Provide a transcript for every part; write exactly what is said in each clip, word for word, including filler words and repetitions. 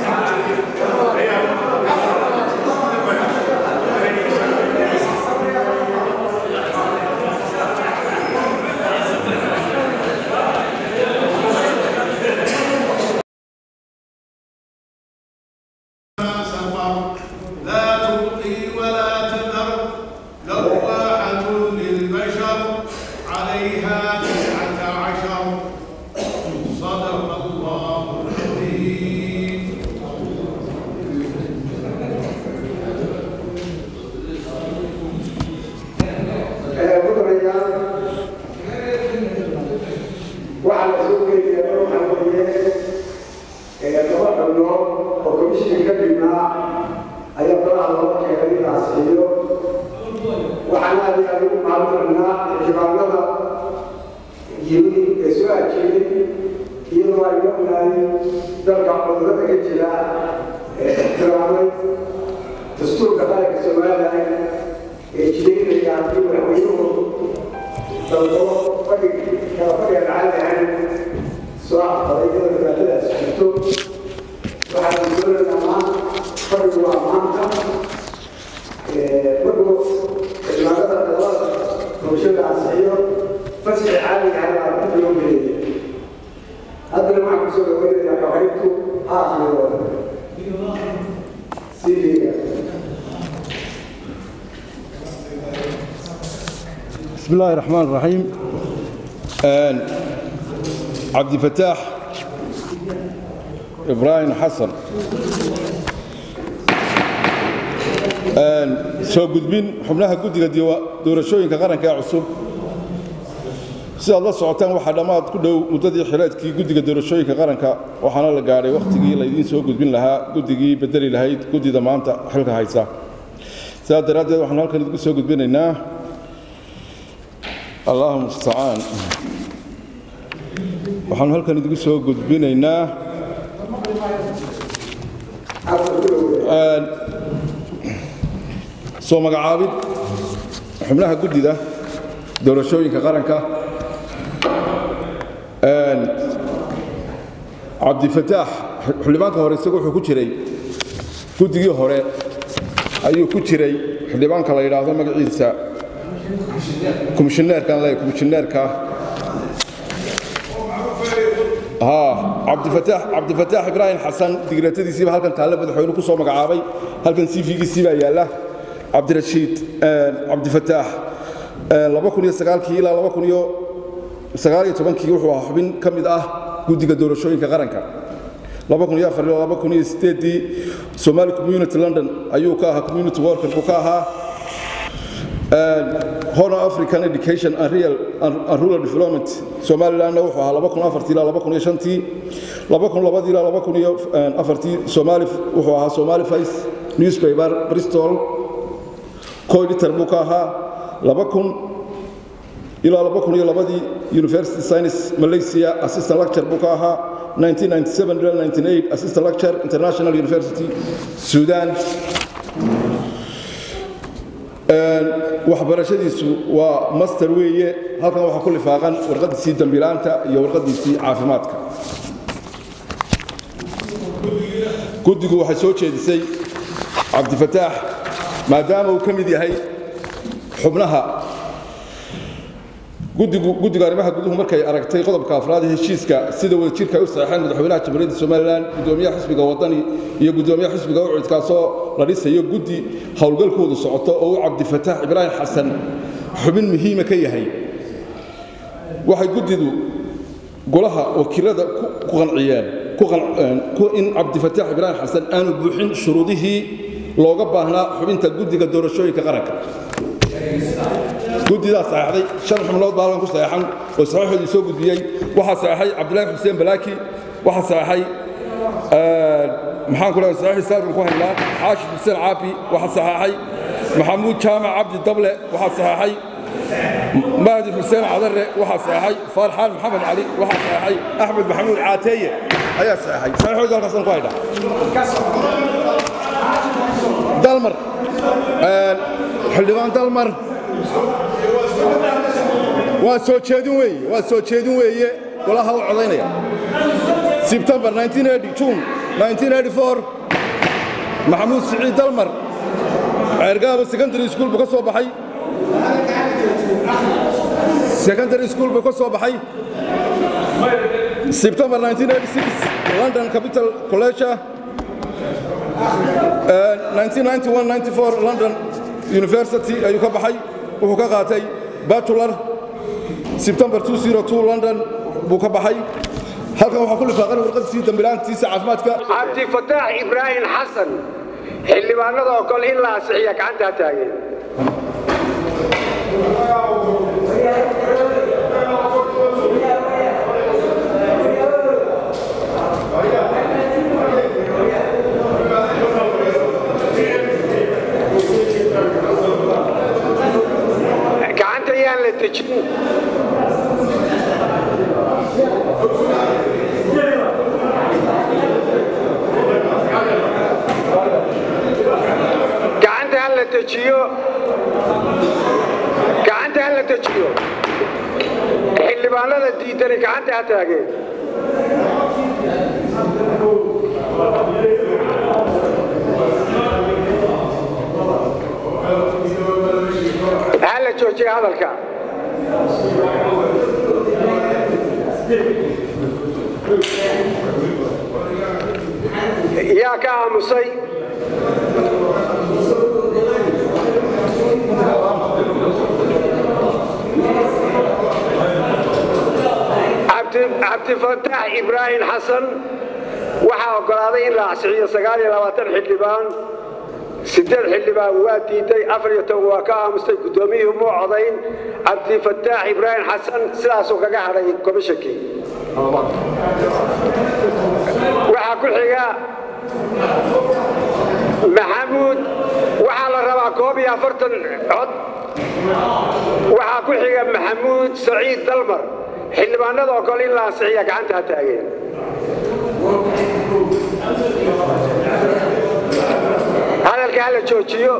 بسم الله الرحمن الرحيم. عبد الفتاح إبراهيم حسن soo gudbin xubnaha guddiga doorashooyinka qaranka ee cusub sida la socotaan waxa dhamaad ku dhow muddadii xileedkii guddiga doorashooyinka qaranka waxaana la gaaray waqtigii la idin soo gudbin lahaa guddigii bedeli lahayd guddida maanta xilka haysa sida daraadeed waxaan halkan idinku soo gudbinaynaa Allahu musta'an waxaan halkan idinku soo gudbinaynaa soo magacaabid xubnaha guddida doorashooyinka qaranka een Abdi Fatah xildhibaanka hore isagu wuxuu ku jiray guddigii hore ayuu ku jiray xildhibaanka la yiraahdo magaciisa komishineerkan la komishineerka ha Abdi Fatah Abdi Fatah Ibrahim Hassan digreetadiisa halkan taale madaxweynuhu ku soo magacaabay halkan C V-giisa baa yaala عبد الرشيد عبد الفتاح laba kun iyo sagaal kii ilaa laba kun iyo sagaal iyo toban kii wuxuu ahaa xubin ka mid ah guddiga doorashooyinka qaranka laba kun iyo afar ilaa laba kun iyo siddeed Somali Community London ayuu ka ahaa community worker ku ka ahaa Horn African Education and Real and Rural Development Somaliland wuxuu ahaa laba kun iyo afar ilaa laba kun iyo shan laba kun iyo laba ilaa laba kun iyo afar Somali wuxuu ahaa Somali Face newspaper Bristol كويدتر بوكاها لبكون إلى لبكون إلى بدي University Science Malaysia Assistant Lecturer بوكاها nineteen ninety-seven to nineteen ninety-eight Assistant Lecturer International University Sudan waxbarashadiisu waa master weeye halkan waxa ku lifaaqan warqadiisii dambilaanta iyo warqadiisii caafimaadka guddigu waxay soo jeedisay Abdi Fatah maadaama uu kamid yahay xubnaha guddigu guddiga arrimaha guduhu markay aragtay qodobka afraad ee heshiiska sida wada jirka u saxeexay madaxweynaha Jamhuuriyadda Soomaaliland gudoomiyaha xisbiga wadani iyo gudoomiyaha xisbiga ucud kaasoo la dhisayo guddi hawlgalkoodu socoto oo Abdi Fatah Ibrahim Hassan xubin muhiim ka yahay waxay guddidu golaha wakiilada ku qanciyeen ku qanceen in Abdi Fatah Ibrahim Hassan aanu buuxin shuruudihii looga baahnaa xubinta guddiga doorashooyinka qaranka guddidaas saxday shan xubnood baa ku saxan oo saxoodii soo gudbiyay waxa saxay Abdullaahi Xuseen Balaaki waxa saxay ee maxaan ku leeyahay saxay saar ku haynaa Aashif Xuseen Caabi waxa saxay Maxamuud Jaamac Abdi Dable waxa saxay Mahdi Xuseen Cadare waxa saxay Farxaan Maxamed Cali waxa saxay Axmed Maxamuud Caataye ayaa saxay saxoodii halkaas ku haynaa دالمر حلوان دالمر وسوتشيدون وي وسوتشيدون وي ولا هو عضينيا سبتمبر nineteen eighty جون nineteen eighty-four maxamuud siciid dalmar ceergaabo secondary school buu ka soo baxay secondary school buu ka soo baxay September nineteen eighty-six London Capital College nineteen ninety-one ninety-four London University ayuu ka baxay wuxuu ka qaatay bachelor September two thousand two London buu ka baxay halkan waxa ku lifaaqan warqadiisa dambilaantiisa caafimaadka Abdi Fattah Ibrahim Hassan xildhibaanada oo kale in la asixiyo gacanta taagay gacanta yaan la tejin تجيو كعنت هلا تجيو اللي بالنا دي ترى كعنت هتاجي هلا تجي هذا الكلام يا كاموسي عبد الفتاح إبراهيم حسن وحا وقلاده إن لا عسعية سقالي لواتن حلبان ستين حلبان واديتي أفريتو وكاها مستي قدوميه موعضين عبد الفتاح إبراهيم حسن سلاسو كقاعدين كمشكي وحا كل حقا محمود وحا للربع كوبي أفرتن عد وحا كل حقا محمود سعيد دلمر xildhibaanada oo kale in la asixiyo gacanta taageen hadalka la joojiyo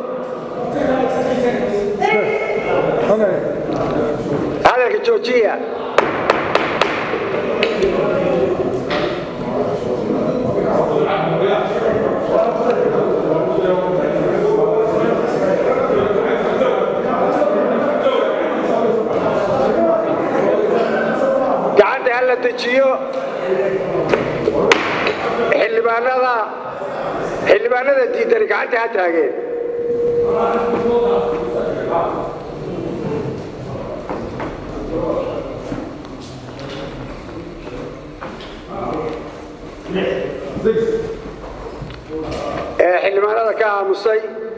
hadalka joojiya هلا تجيو حلبانada حلبانada diidan gacanta ha taageen ee xilmaanada ka aamusay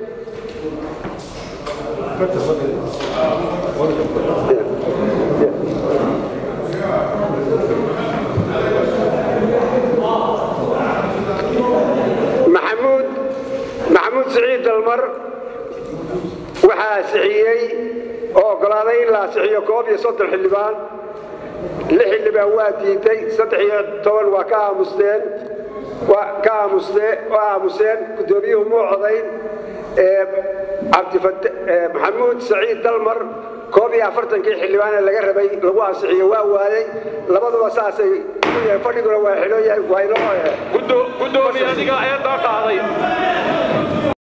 محمود محمود سعيد المر وحا سعيي oo ogolaaday in la asixiyo koob iyo soddon xildhibaan lix xildhibaan waa diiday saddex iyo toban waa ka aamusteen waa ka aamusteen waa aamuseen gudoomiyuhu muu codayn ee Abdi Fattah Maxamuud Saciid Dalmar koob iyo afartankii xildhibaan laga rabay lagu asixiyo waa waayay labaduba saasay fadhiguna waa xilooyahay waa inoo gudoomiye adiga ayaa qaaday